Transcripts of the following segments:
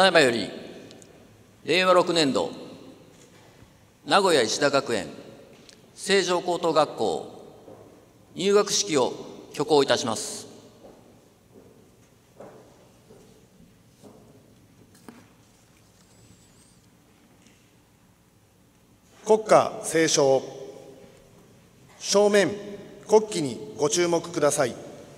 だいまより令和6年度名古屋石田学園成城高等学校入学式を挙行いたします。 国歌斉唱。正面国旗にご注目ください。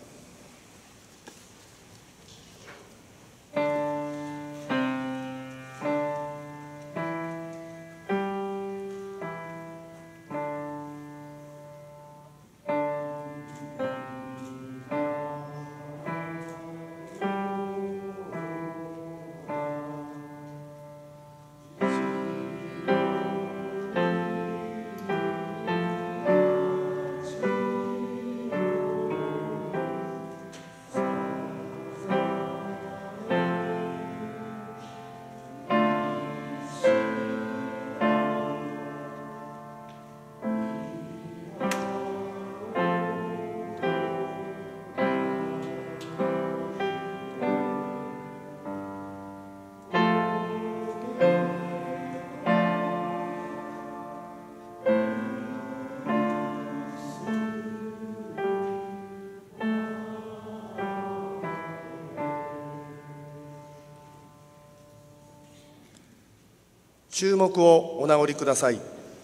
注目をお直りください。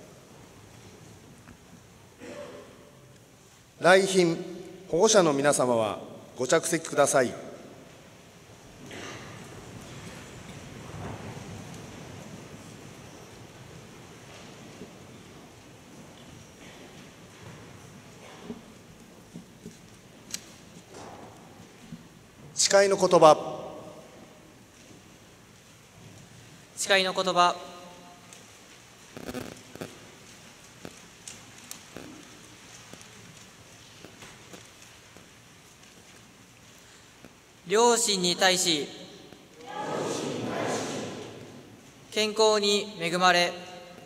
来賓、保護者の皆様はご着席ください。誓いの言葉。 誓いの言葉。両親に対し、健康に恵まれ、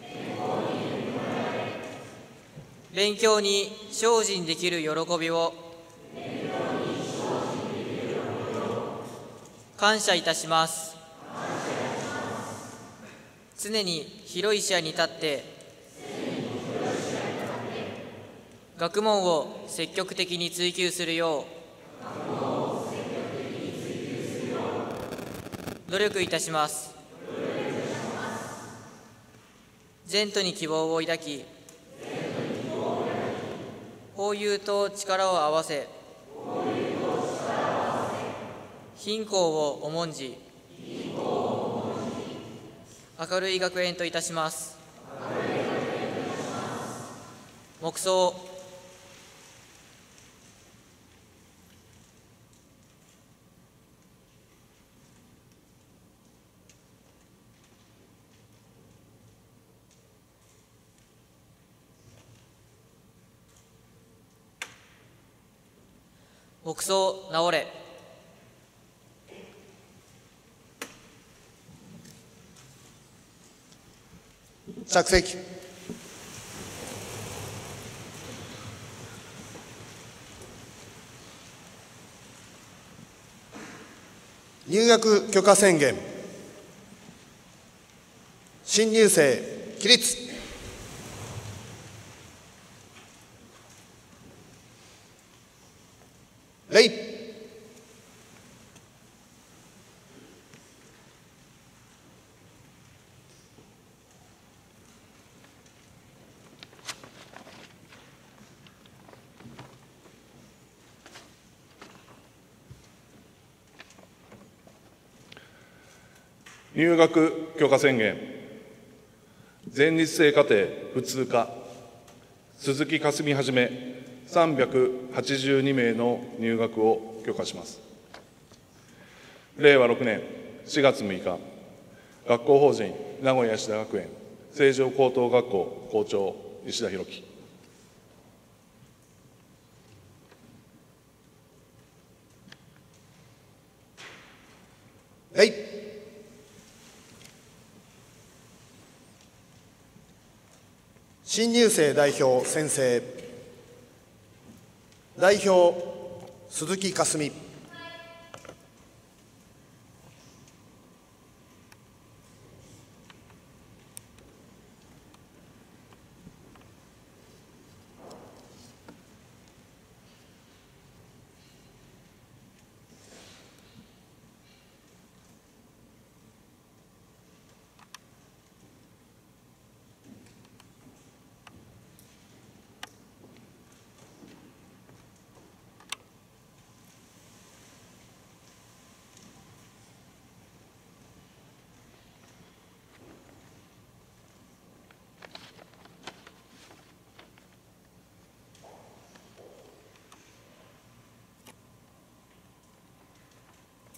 勉強に精進できる喜びを感謝いたします。常に広い視野に立って学問を積極的に追求するよう努力いたします。前途に希望を抱き、法友と力を合わせ、貧困を重んじ、明るい学園といたします。黙祷。黙祷。直れ。 着席。入学許可宣言。新入生起立。礼。 入学許可宣言。全日制課程普通科鈴木かすみはじめ382名の入学を許可します。令和6年4月6日、学校法人名古屋石田学園成城高等学校校長石田裕樹。 はい。新入生代表宣誓。代表鈴木かすみ。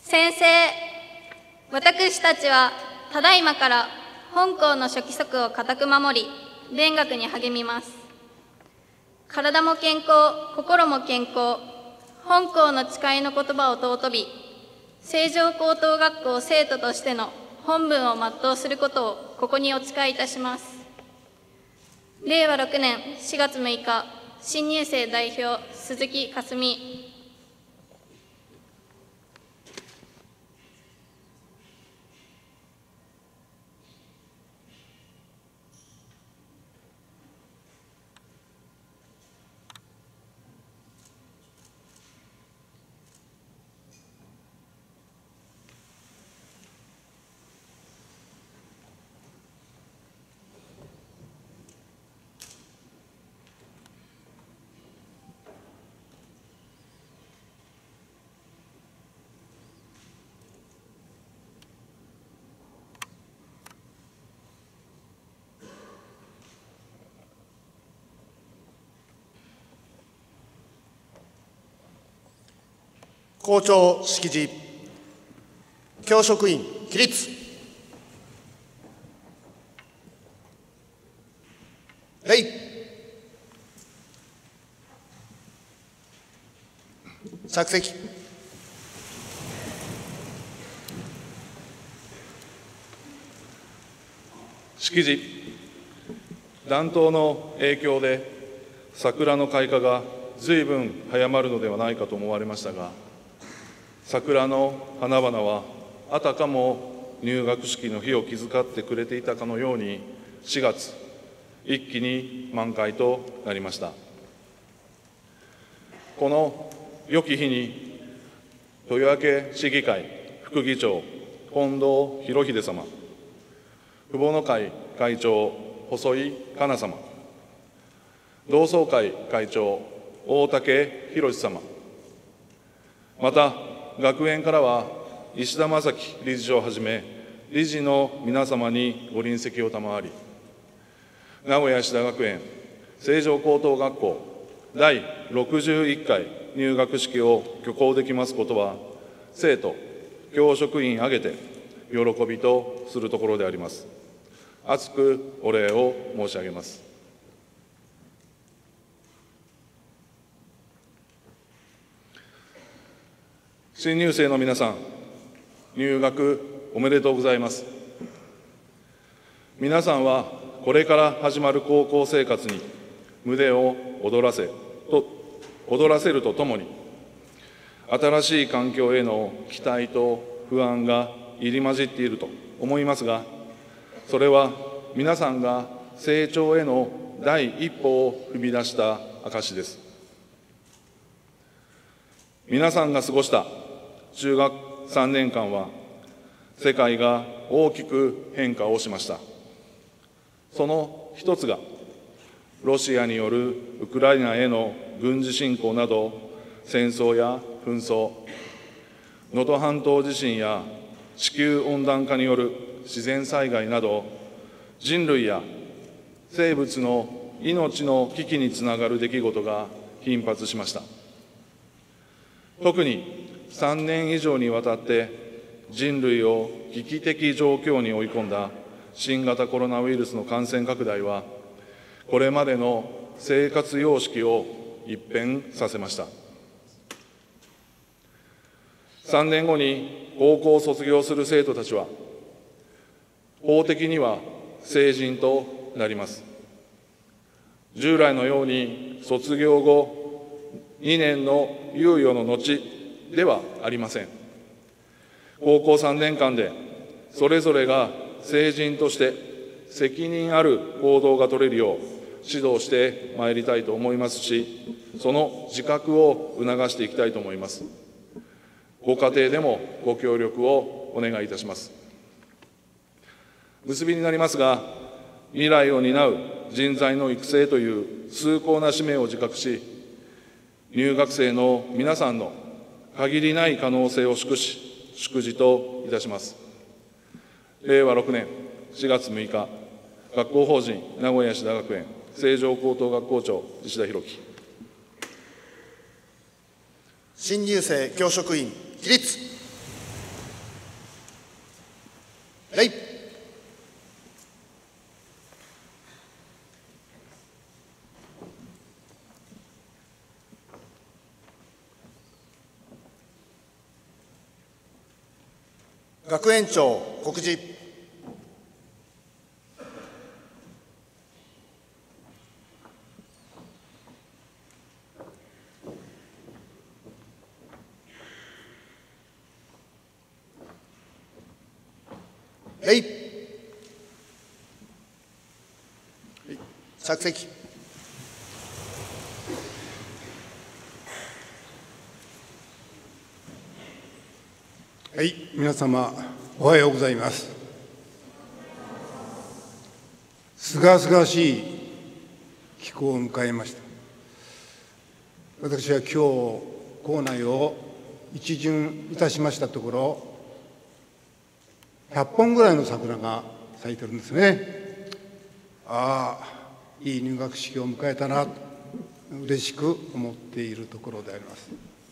先生、私たちはただいまから本校の諸規則を固く守り、勉学に励みます。体も健康、心も健康、本校の誓いの言葉を尊び、成城高等学校生徒としての本分を全うすることをここにお誓いいたします。令和6年4月6日、新入生代表、鈴木かすみ。 校長式辞、教職員起立。礼。着席。 式辞、暖冬の影響で桜の開花が随分早まるのではないかと思われましたが、桜の花々はあたかも入学式の日を気遣ってくれていたかのように、4月一気に満開となりました。この良き日に豊明市議会副議長近藤博秀様、父母の会会長細井香奈様、同窓会会長大竹博様、また学園からは石田正樹理事長をはじめ、理事の皆様にご臨席を賜り、名古屋石田学園成城高等学校第61回入学式を挙行できますことは、生徒、教職員挙げて喜びとするところであります。厚くお礼を申し上げます。新入生の皆さん、入学おめでとうございます。皆さんはこれから始まる高校生活に胸を躍らせるとともに、新しい環境への期待と不安が入り混じっていると思いますが、それは皆さんが成長への第一歩を踏み出した証です。皆さんが過ごした中学3年間は、世界が大きく変化をしました。その一つが、ロシアによるウクライナへの軍事侵攻など、戦争や紛争、能登半島地震や地球温暖化による自然災害など、人類や生物の命の危機につながる出来事が頻発しました。特に3年以上にわたって人類を危機的状況に追い込んだ新型コロナウイルスの感染拡大は、これまでの生活様式を一変させました。3年後に高校を卒業する生徒たちは、法的には成人となります。従来のように卒業後2年の猶予の後ではありません。高校3年間でそれぞれが成人として責任ある行動が取れるよう指導してまいりたいと思いますし、その自覚を促していきたいと思います。ご家庭でもご協力をお願いいたします。結びになりますが、未来を担う人材の育成という崇高な使命を自覚し、入学生の皆さんの限りない可能性を祝辞といたします。令和6年4月6日、学校法人名古屋石田学園成城高等学校長石田裕樹。 新入生教職員起立。 学園長告示。着席。 はい、皆様おはようございます。すがすがしい気候を迎えました。私は今日校内を一巡いたしましたところ、100本ぐらいの桜が咲いてるんですね。ああ、いい入学式を迎えたなと嬉しく思っているところであります。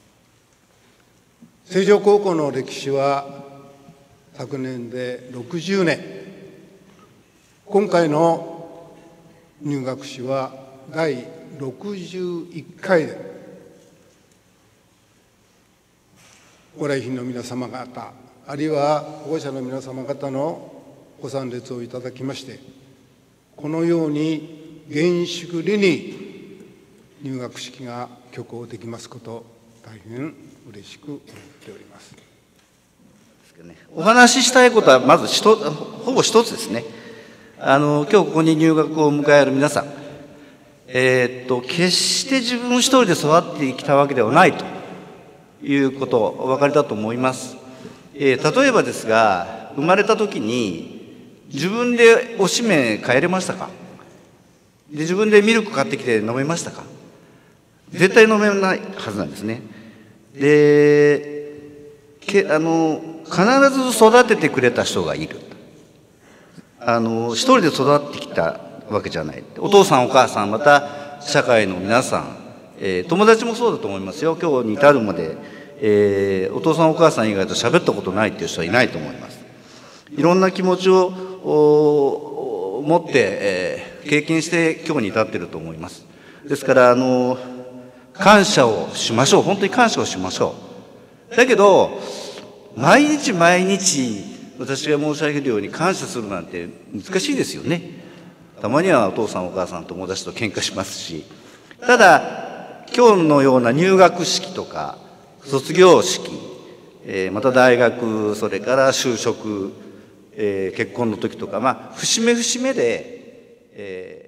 成城高校の歴史は昨年で60年、今回の入学式は第61回で、ご来賓の皆様方、あるいは保護者の皆様方のご参列をいただきまして、このように厳粛に入学式が挙行できますこと、大変嬉しく思っております。 お話ししたいことはまずほぼ一つですね。今日ここに入学を迎える皆さん、決して自分一人で育ってきたわけではないということお分かりだと思います。例えばですが、生まれた時に自分でおしめ変えれましたか？で自分でミルク買ってきて飲めましたか？絶対飲めないはずなんですね。で必ず育ててくれた人がいる。一人で育ってきたわけじゃない。お父さんお母さん、また社会の皆さん、友達もそうだと思いますよ。今日に至るまで、お父さんお母さん以外と喋ったことないっていう人はいないと思います。いろんな気持ちを持って、経験して今日に至っていると思います。ですから感謝をしましょう。本当に感謝をしましょう。だけど毎日毎日私が申し上げるように感謝するなんて難しいですよね。たまにはお父さんお母さん友達と喧嘩しますし、ただ今日のような入学式とか卒業式、また大学、それから就職、結婚の時とか、節目節目で、